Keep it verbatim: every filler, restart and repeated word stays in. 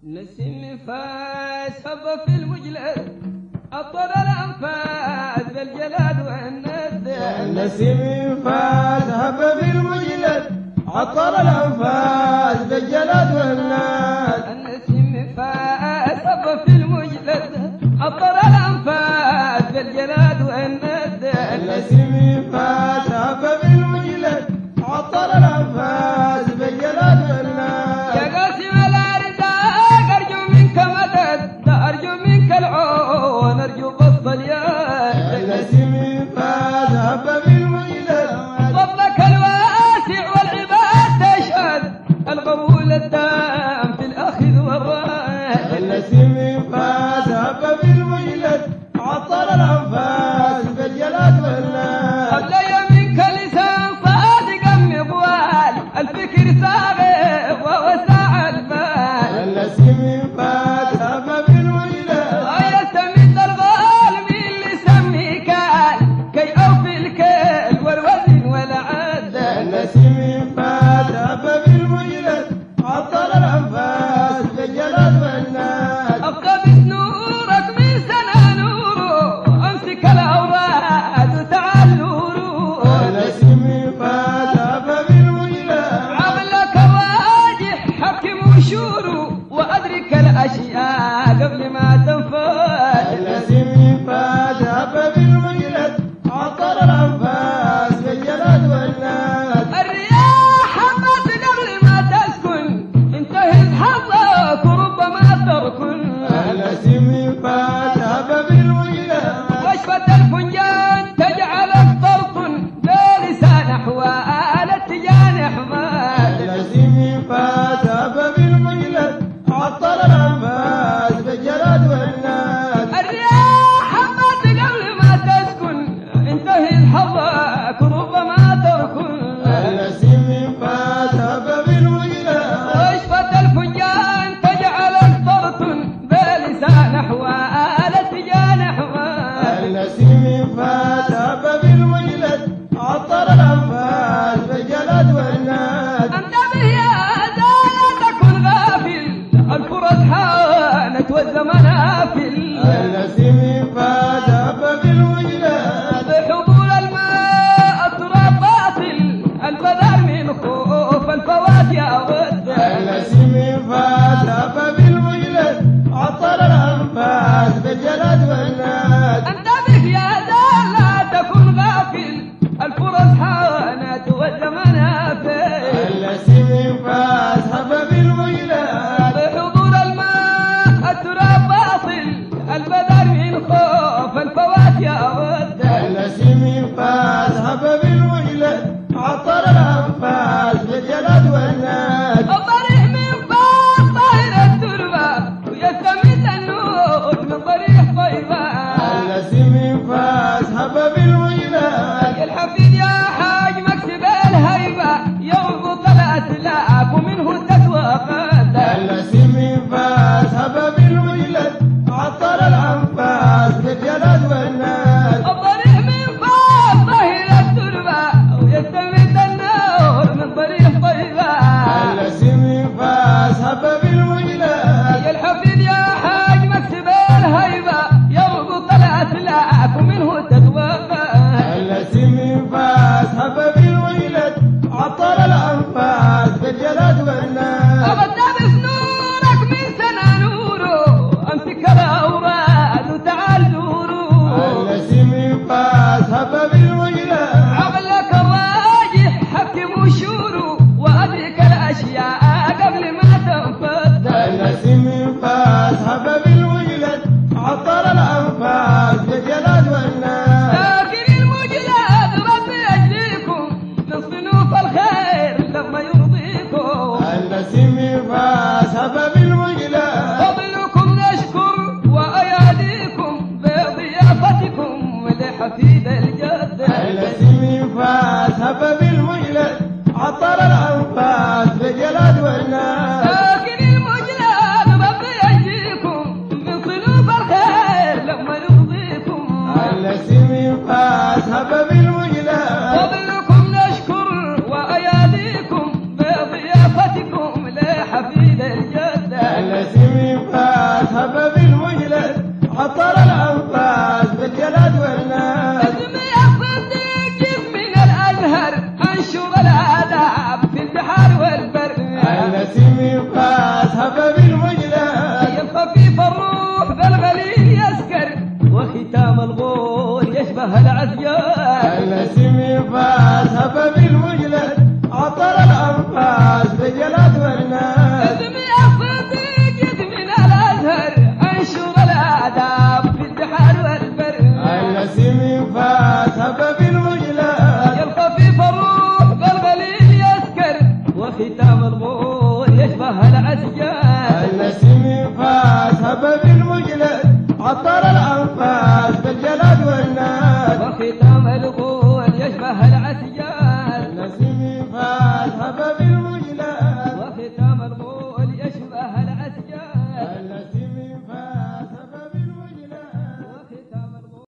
نسيم فاس هب في المجلد أطر الأنفاس بالجلاد والند. نسيم فاس هب في المجلد أطر الأنفاس بالجلاد والند. النسيم فاس هب في المجلد أطر الأنفاس بالجلاد والند. النسيم فاس هب في المجلد أطر الأنفاس بالجلاد والند. يا قاسم الأرزاق أرجو منك مدد، أرجو منك العون، أرجو بسط اليد. النسيم فاس هب في المجلد فضلك الواسع والعباد تشهد، القبول الدام في الأخذ والرد. النسيم فاس هب في المجلد أطر الأنفاس بالجلاد والند. قبل يمينك لسان صادق مقوال، الفكر صاغب ووسع البال. النسيم فاس هب في المجلد يستمد الظالمين لسمي كال، كي أوفي الكيل والوزن والعد. النسيم فاس هب في المجلد أطر الأنفاس بالجلاد والند. أقتبس نورك من سنة نوره، أمسك الأوراد وتعال نوره. النسيم فاس هب في المجلد عملك الراجح حكم وشوره، وأدرك الأشياء قبل ما تنفذ. النسيم فاس هب في المجلد أطر الأنفاس بالجلاد والند. الرياح حمت قبل ما تسكن، انتهز حظك وربما تركن. النسيم فاس هب في المجلد وشفة الفنجان تجعلك طرق بلسان أحوال التجان حماد. النسيم فاس هب في المجلد أطر الأنفاس بالجلاد والند. الرياح حمت قبل ما تسكن، انتهز حظك وربما تركن. النسيم فاس هب في المجلد وشفة الفنجان تجعلك طرق بلسان أحوال التجان حماد. النسيم فاس هب في المجلد أطر الأنفاس بالجلاد والند. أنت به يا لا تكن غافل، الفرص حانت والزمن آفل. النسيم فاس هب في المجلد بحضور الماء التراب باطل، البذر من خوف الفوات يا ود. النسيم فاس هب في المجلد أطر الأنفاس بالجلاد والند. أنت بك يا لا تكن غافل، الفرص حانت والزمن آفل. النسيم فاس هب في المجلد بحضور الماء التراب باطل، البذر من خوف الفوات يا ود. النسيم فاس هب في المجلد أطر الأنفاس بالجلاد والند. الضريح من فوق طاهر التربة، ويستمد النور من ضريح طيبة. النسيم فاس هب في المجلد الحفيد يا حاج مكتب الهيبة، يربط الأسلاك ومنه تتوقد. النسيم فاس هب في المجلد أطر الأنفاس بالجلاد والند. الضريح من فوق طاهر التربة، ويستمد النور من ضريح طيبة. النسيم فاس هب في المجلد الحفيد يا حاج مكتب الهيبة، يربط الأسلاك ومنه تتوقد. النسيم فاس هب في المجلد أطر الأنفاس بالجلاد والند. أبدأ نورك من سنة نوره، أمسك الأوراد وتعال زوره. النسيم فاس هب في المجلد عقلك الراجح حكم وشوره، وأدرك الأشياء قبل ما تنفذ. النسيم فاس هب في المجلد أطر الأنفاس بالجلاد والند. لكن المجلد ربي يجزيكم من صنوف الخير لما يرضيكم. النسيم فاس هب في المجلد فضلكم نشكر وأياديكم بضيافتكم لحفيد الجد. النسيم فاس هب في المجلد أطر الأنفاس بالجلاد والند. لكن المجلد ربي يجزيكم من صنوف الخير لما يرضيكم. النسيم فاس هب في المجلد فضلكم نشكر وأياديكم بضيافتكم لحفيد الجد. فاس هب بالمجلد عطر الأنفاس بالجلد والناس. اسمي الصديق من الأزهر أنشر الآداب في البحار والبر. النسيم فاس هب بالمجلد يبقى خفيف الروح بالغليل يسكر وختام الغول يشبه العزيان. النسيم فاس هب بالمجلد عطر الأنفاس بالجلد والناس. اسمي الصديق من الأزهر أنشر الآداب في البحار والبر. النسيم فاس هب بالمجلد الخفيف الروح بالغليل يسكر وختام الغول يشبه العزيان. النسيم فاس هب بالمجلد